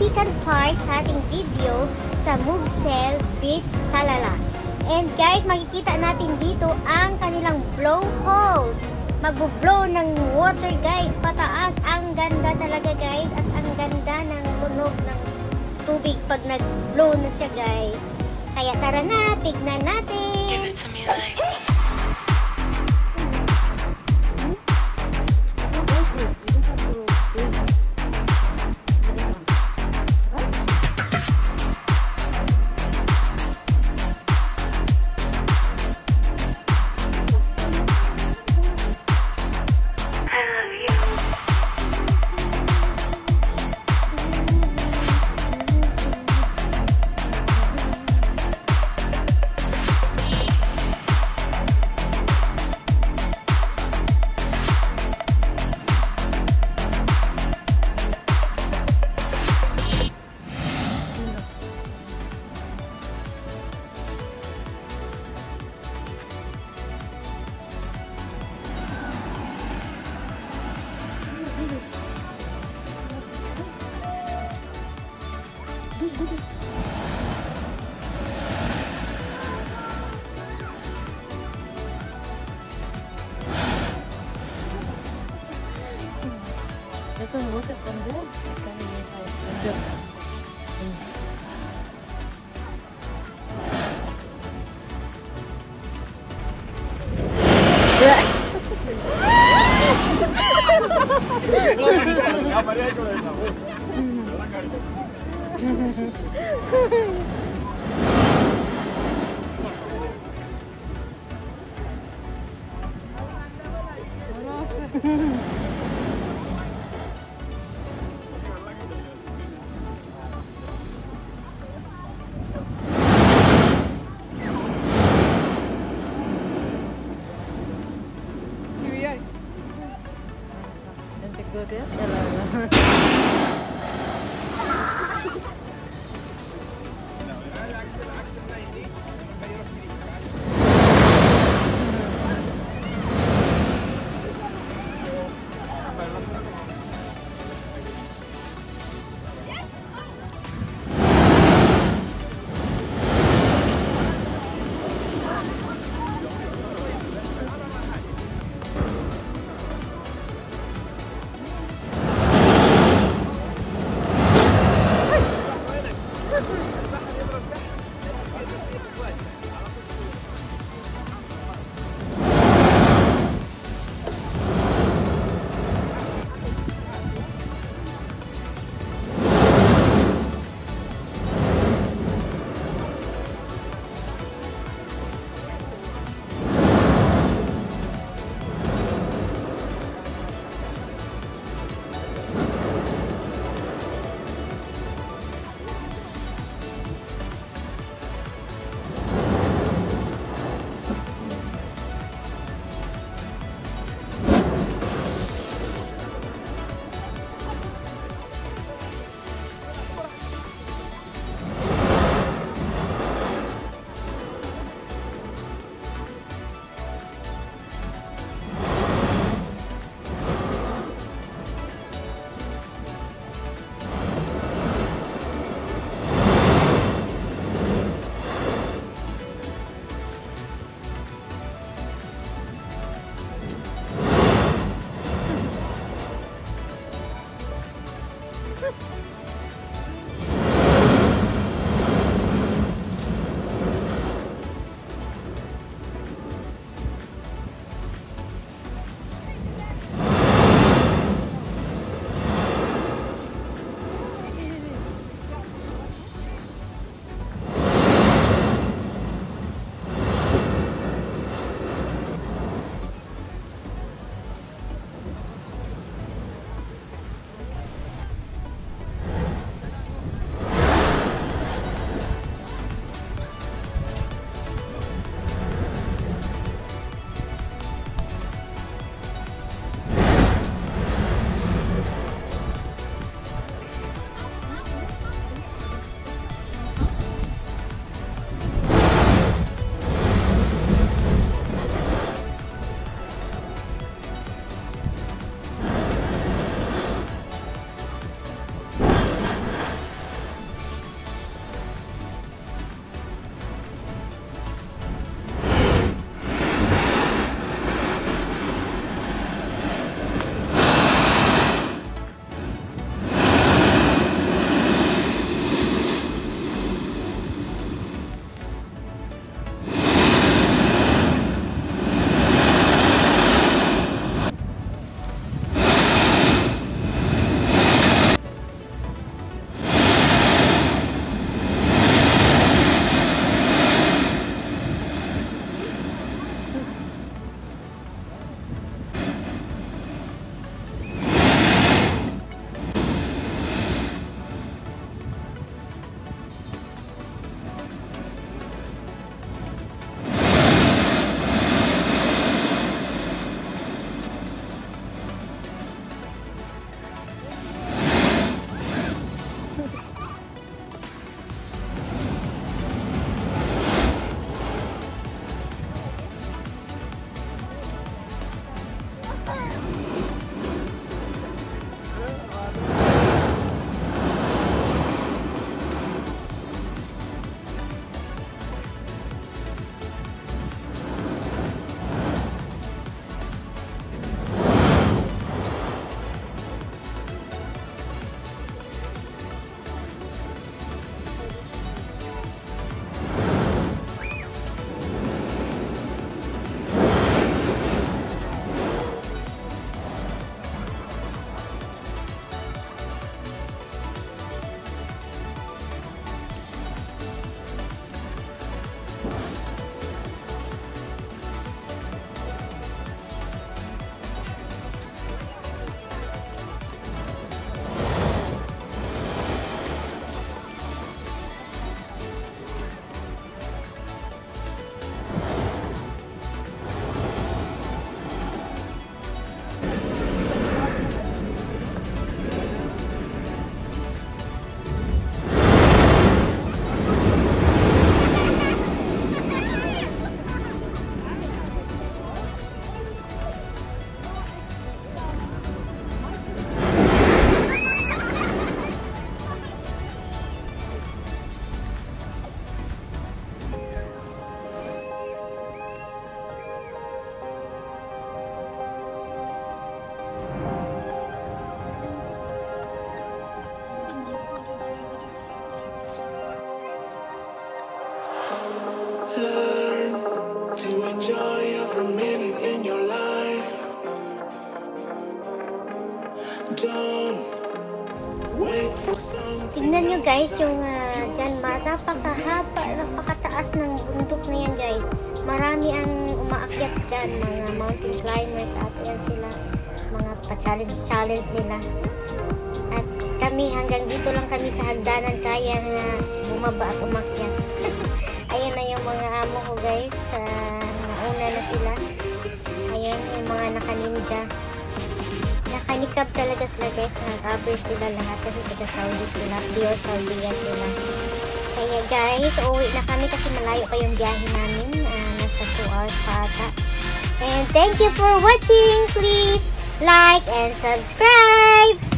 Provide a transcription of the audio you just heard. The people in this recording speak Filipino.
second part sa ating video sa Moogseal Beach, Salalah. And guys, makikita natin dito ang kanilang blow hose. Magbo-blow ng water guys, pataas. Ang ganda talaga guys, at ang ganda ng tunog ng tubig pag nag-blow na siya guys. Kaya tara na, tignan natin. Give it to me like Doesn't look at them good. Tingnan nyo guys, yung dyan, napakahaba, napakataas ng bundok na yan guys. Marami ang umaakyat dyan, mga mountain climbers at yan sila, mga pa-challenge nila. At kami, hanggang dito lang kami sa hagdanan, kaya nga bumaba at umakyat. Ayan na yung mga amo ko guys, nauna na sila. Ayan yung mga naka-ninja. Nakanikab talaga sila guys, naka-cover sila lahat kasi taga Saudi sila, pure Saudi yan sila. Kaya guys, uuwi na kami kasi malayo pa yung biyahe namin, nasa 2 hours pa ata. And thank you for watching, please like and subscribe!